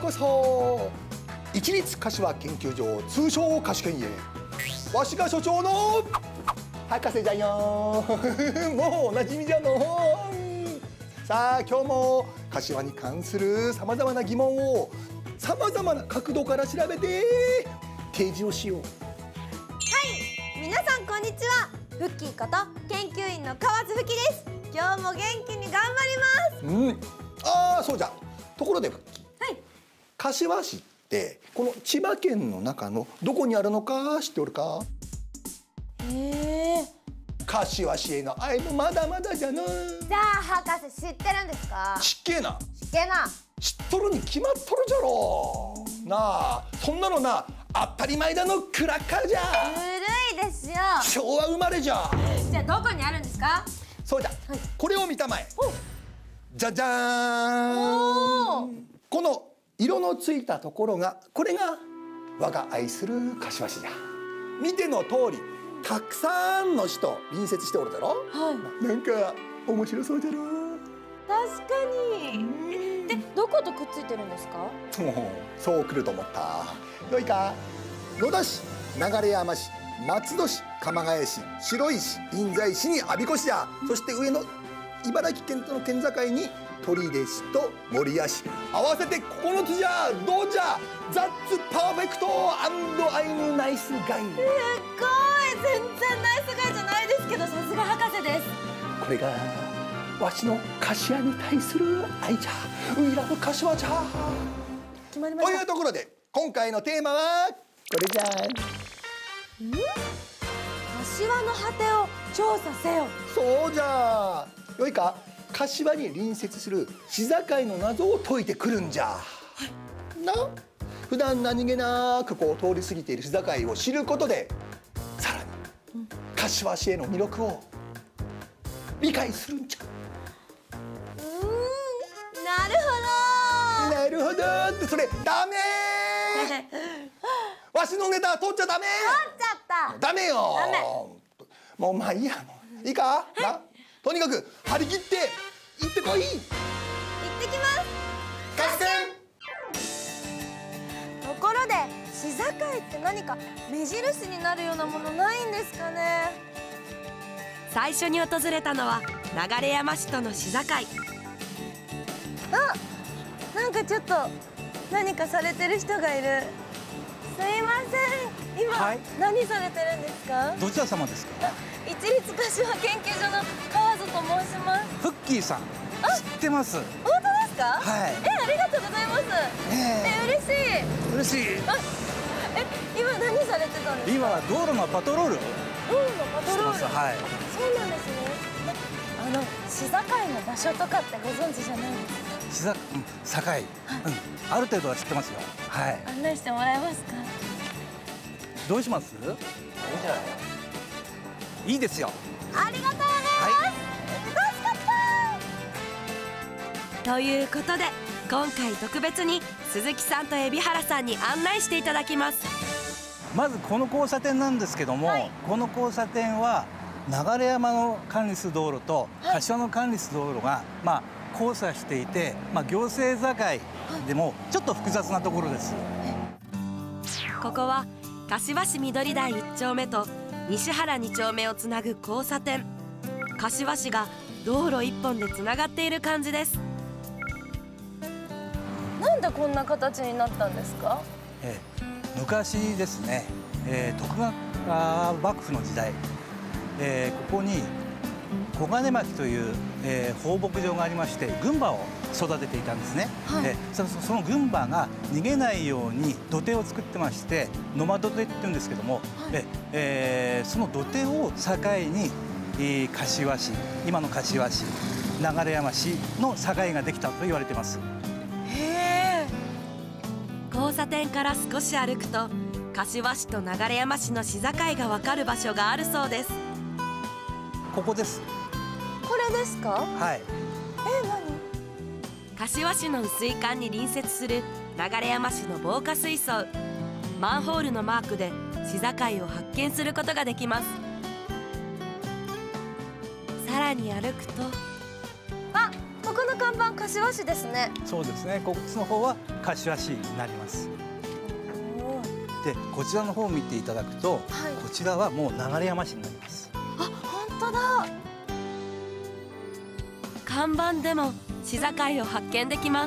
こそ一律柏研究所通称柏研へわしが所長の博士じゃよもうおなじみじゃの。さあ今日も柏に関するさまざまな疑問をさまざまな角度から調べて提示をしよう。 はい、皆さんこんにちは。フッキーこと研究員の河津ふきです。今日も元気に頑張ります。 ああそうじゃ。ところでフッキー、 はい、 柏市ってこの千葉県の中のどこにあるのか知っておるか？柏市への愛もまだまだじゃな。 じゃあ博士知ってるんですか？ 知っけえな。 知ってな。 知っとるに決まっとるじゃろ。なあそんなのな当たり前だのクラッカーじゃ。 ずるいですよ。 昭和生まれじゃ。 じゃあどこにあるんですか？ そうじゃ、はい、これを見たまえ。じゃじゃーん。この色のついたところがこれが我が愛する柏市じゃ。見ての通りたくさんの市と隣接しておるだろ。はい、なんか面白そうじゃろ。 確かに。でどことくっついてるんですか？ そう来ると思った。よいか。野田市、流山市、松戸市、鎌ヶ谷市、白井市、印西市に我孫子市じゃ。そして上の茨城県との県境に取手市と守谷市、合わせて9つじゃ。どうじゃ。ザッツパーフェクト&アイムナイスガイ。すごい。全然ナイスガイじゃないですけど、さすが博士です。これがわしの柏に対する愛じゃ。ウイラブ柏じゃ。決まりました。というところで今回のテーマはこれじゃ。 柏の果てを調査せよ。そうじゃ。よいか。柏に隣接する市境の謎を解いてくるんじゃ。はい、な。普段何気なくこう通り過ぎている市境を知ることで、さらに柏市への魅力を理解するんじゃ。なるほどってそれダメわしのネタ取っちゃダメ。 取っちゃった。ダメよ。ダメ。 もうまあいいや。もういいか、はい、な。とにかく張り切って行ってこい。行ってきます。合戦。ところで市境って何か目印になるようなものないんですかね？ 最初に訪れたのは流山市との市境。 あ、なんかちょっと何かされてる人がいる。すいません。今、はい、何されてるんですか？ どちら様ですか？ 一律柏研究所の河津と申します。 フッキーさん、知ってます。 本当ですか？ はい。 ありがとうございます。嬉しい。 嬉しい。 今何されてたんですか？ 今は道路のパトロール。 道路のパトロール。 はい。 そうなんですね。市境の場所とかってご存知じゃないですか？ 境、ある程度は知ってますよ。はい。 案内してもらえますか？ どうします？いいんじゃない？いいですよ。 ありがとうございます。楽しかった。ということで今回特別に鈴木さんと海老原さんに案内していただきます。 まずこの交差点なんですけども、はい、この交差点は流山の管理する道路と柏の管理する道路が、交差していて、行政境でもちょっと複雑なところです。 ここは柏市緑台1丁目と西原2丁目をつなぐ交差点。柏市が道路1本でつながっている感じです。 なんでこんな形になったんですか？ 昔ですね、徳川幕府の時代、ここに小金牧という、放牧場がありまして軍馬を育てていたんですね。はい、その軍馬が逃げないように土手を作ってまして野間土手って言うんですけども、はい、その土手を境に、柏市、今の柏市、流山市の境ができたと言われています。 へー。交差点から少し歩くと柏市と流山市の市境がわかる場所があるそうです。 ここです。 これですか？ はい。 何？ 柏市の雨水管に隣接する流山市の防火水槽。マンホールのマークで市境を発見することができます。さらに歩くと、 ここの看板柏市ですね。 そうですね。こっちの方は柏市になります。で、こちらの方を見ていただくと、こちらはもう流山市になります。 あ、本当だ。 看板でも市境を発見できます。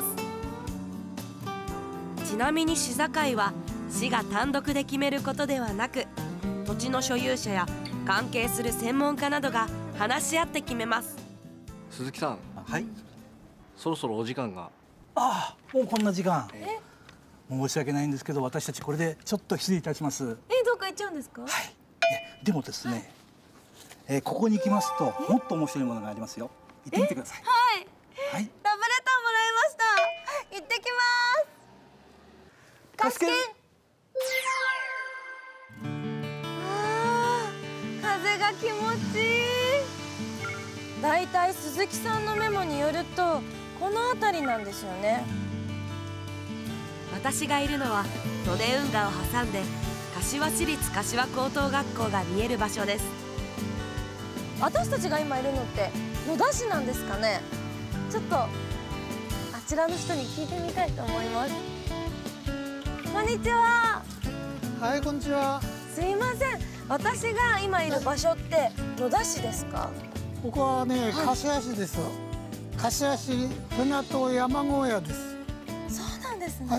ちなみに市境は市が単独で決めることではなく、土地の所有者や関係する専門家などが話し合って決めます。 鈴木さん、 はい。 そろそろお時間が。 ああ、もうこんな時間。申し訳ないんですけど、私たちこれでちょっと失礼いたします。 どっか行っちゃうんですか？ はい。でもですね、ここに行きますともっと面白いものがありますよ。行ってみてください。 はい。 はい。 ラブレターもらいました。行ってきます。 貸し券。 風が気持ちいい。だいたい鈴木さんのメモによるとこの辺りなんですよね。 私がいるのは利根運河を挟んで柏市立柏高等学校が見える場所です。 私たちが今いるのって野田市なんですかね。ちょっとあちらの人に聞いてみたいと思います。こんにちは。 はい、こんにちは。 すいません、私が今いる場所って野田市ですか？ ここはね、柏市です。柏市船戸山小屋です。 そうなんですね。 はい。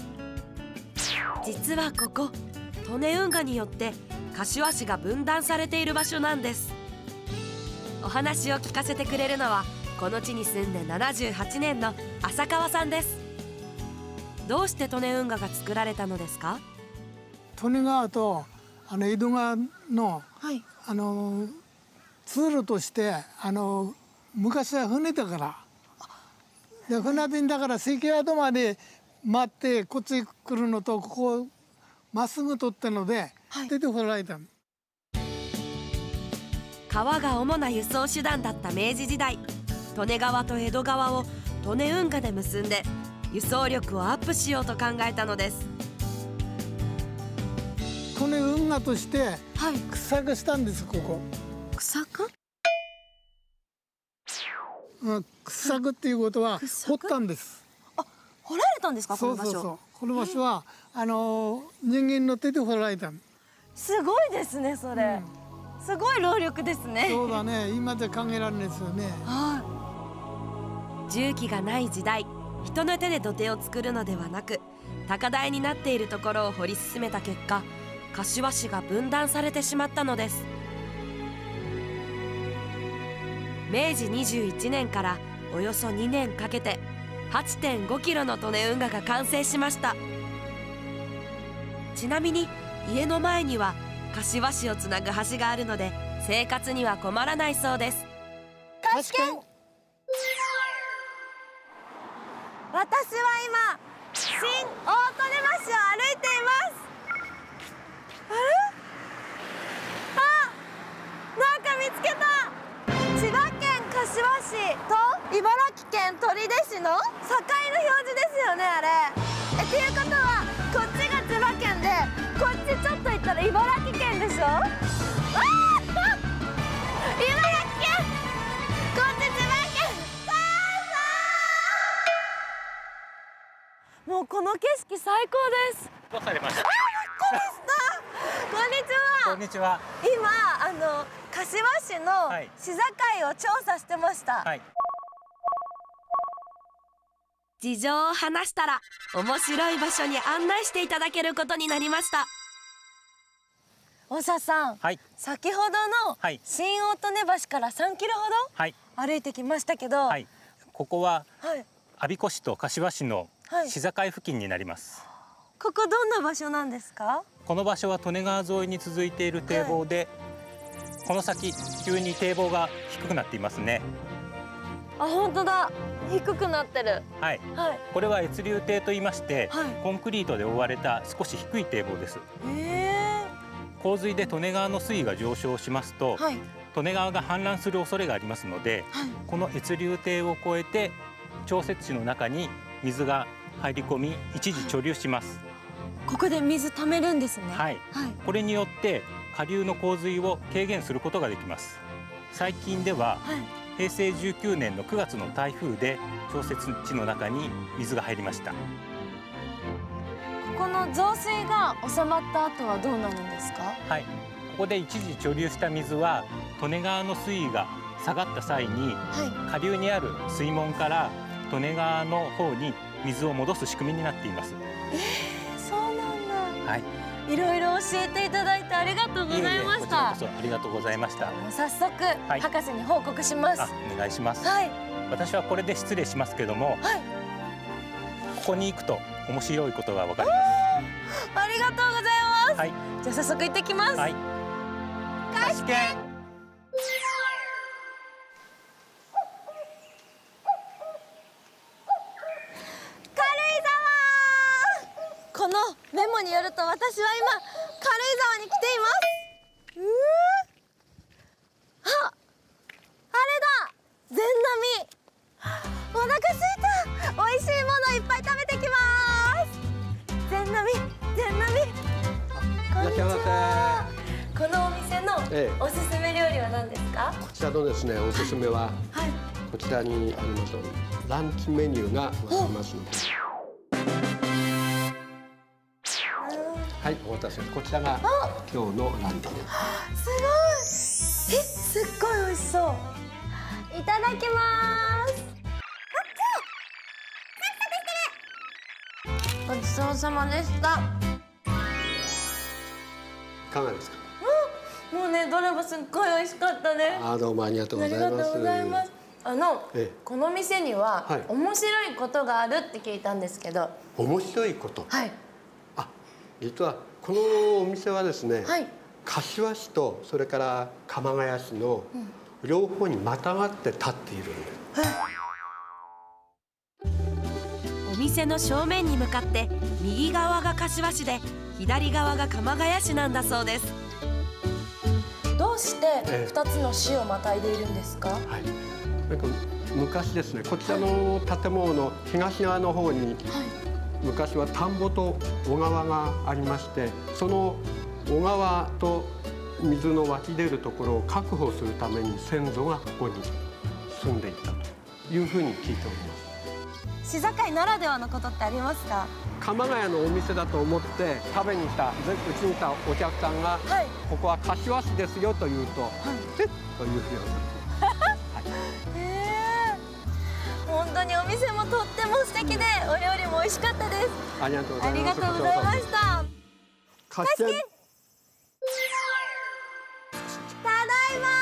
実はここ利根運河によって柏市が分断されている場所なんです。お話を聞かせてくれるのはこの地に住んで78年の浅川さんです。どうして利根運河が作られたのですか？ 利根川と江戸川の、通路として昔は船だから。で船便だから関宿まで回ってこっち来るのとここまっすぐ取ったので、出てこられたの。 川が主な輸送手段だった明治時代、利根川と江戸川を利根運河で結んで輸送力をアップしようと考えたのです。 利根運河として草化したんです、ここ。 草化？ 草化っていうことは掘ったんです。 あ、掘られたんですか、この場所？ そうそうそう。この場所は人間の手で掘られたの。 すごいですね、それ。すごい労力ですね。 そうだね、今じゃ考えられないですよね。 重機がない時代、人の手で土手を作るのではなく高台になっているところを掘り進めた結果、柏市が分断されてしまったのです。明治21年からおよそ2年かけて 8.5 キロの利根運河が完成しました。ちなみに家の前には柏市をつなぐ橋があるので生活には困らないそうです。 貸し券。私は今新大利根橋を歩いています。あれ？なんか見つけた。千葉県柏市と茨城県取手市の境の表示ですよね、あれ。っていうことはこっちが千葉県でこっちちょっと行ったら茨城県でしょ。茨城県、こっち千葉県。もうこの景色最高です。 どうされました？ こんにちは。 こんにちは。 今柏市の市境を調査してました。 はい。 事情を話したら面白い場所に案内していただけることになりました。 大佐さん、先ほどの新大利根橋から3キロほど歩いてきましたけど、 ここは我孫子市と柏市の市境付近になります。 ここどんな場所なんですか？ この場所は利根川沿いに続いている堤防で、この先急に堤防が低くなっていますね。 あ、本当だ。低くなってる。 はい。これは越流堤と言いまして、コンクリートで覆われた少し低い堤防です。洪水で利根川の水位が上昇しますと、利根川が氾濫する恐れがありますので、この越流堤を越えて調節池の中に水が入り込み一時貯留します。 ここで水溜めるんですね。 これによって下流の洪水を軽減することができます。最近では、 平成19年の9月の台風で調節池の中に水が入りました。 ここの増水が収まった後はどうなるんですか？ はい、ここで一時貯留した水は利根川の水位が下がった際に、下流にある水門から利根川の方に水を戻す仕組みになっています。 そうなんだ。 はい。 いろいろ教えていただいてありがとうございました。 こちらこそありがとうございました。 早速、博士に報告します。 お願いします。 はい。 私はこれで失礼しますけども、ここに行くと面白いことがわかります。 ありがとうございます。 はい。 じゃあ早速行ってきます。 はい。 貸し券。このメモによると私は今軽井沢に来ています。あれだ、全波。お腹すいた。美味しいものいっぱい食べてきます。全波、全波。こんにちは。このお店のおすすめ料理は何ですか？ こちらのですね、おすすめは、こちらにありますランチメニューがございますので。はい、お待たせ。こちらが今日のランチです。 すごい。すっごい美味しそう。いただきます。ごちそうさまでした。 いかがですか？ もうね、どれもすっごい美味しかったです。 どうもありがとうございます。 ありがとうございます。この店には面白いことがあるって聞いたんですけど。 面白いこと。 はい。 実はこのお店はですね、柏市とそれから鎌ケ谷市の両方にまたがって立っているんです。 お店の正面に向かって右側が柏市で左側が鎌ケ谷市なんだそうです。 どうして2つの市をまたいでいるんですか？ なんか昔ですね、こちらの建物の東側の方に、昔は田んぼと小川がありまして、その小川と水の湧き出るところを確保するために先祖がここに住んでいたというふうに聞いております。 市境ならではのことってありますか？ 鎌ケ谷のお店だと思って食べに来た、うちに来たお客さんが、ここは柏市ですよと言うと、えっというふうになって。 本当にお店もとっても素敵で、お料理も美味しかったです。 ありがとうございます。 ありがとうございました。 貸し券。 ただいま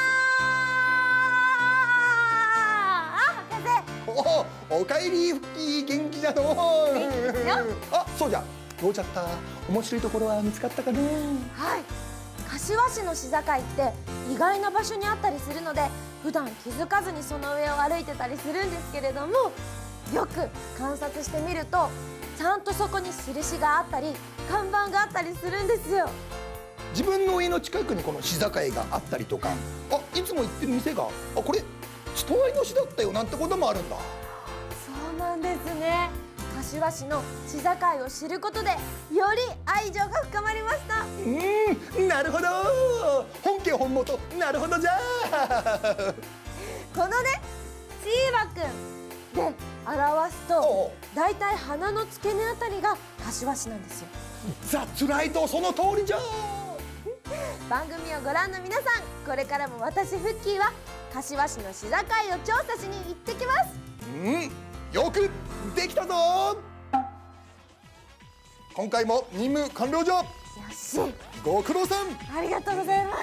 ー。 博士。おかえり、フッキー、元気じゃのー。 元気ですよ。 そうじゃ。どうちゃった。面白いところは見つかったかのー。 はい。柏市の市境って意外な場所にあったりするので、普段気づかずにその上を歩いてたりするんですけれども、よく観察してみるとちゃんとそこに印があったり看板があったりするんですよ。 自分の家の近くにこの市境があったりとか、いつも行ってる店がこれ隣の市だったよなんてこともあるんだ。 そうなんですね。柏市の市境を知ることでより愛情が深まりました。 なるほど。本家本元、なるほどじゃあ。 このね、チーバくんで表すと、だいたい鼻の付け根あたりが柏市なんですよ。 ザ・ツライト、その通りじゃ。 番組をご覧の皆さん、これからも私フッキーは柏市の市境を調査しに行ってきます。 よくできたぞ。今回も任務完了じゃ。 よし。 ご苦労さん。 ありがとうございます。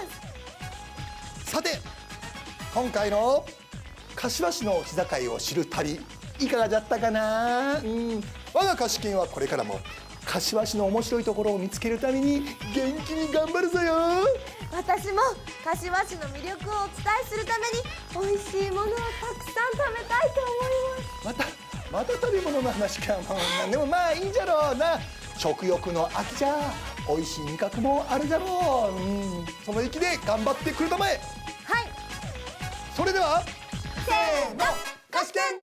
さて、今回の柏市の市境を知る旅、いかがだったかな。我が貸し券はこれからも柏市の面白いところを見つけるために元気に頑張るぞよ。 私も柏市の魅力をお伝えするために美味しいものをたくさん食べたいと思います。 また食べ物の話か。でもまあいいじゃろうな。食欲の秋じゃ。美味しい味覚もあるじゃろう。その意気で頑張ってくるたまえ。 はい。 それではせーの、 貸し券。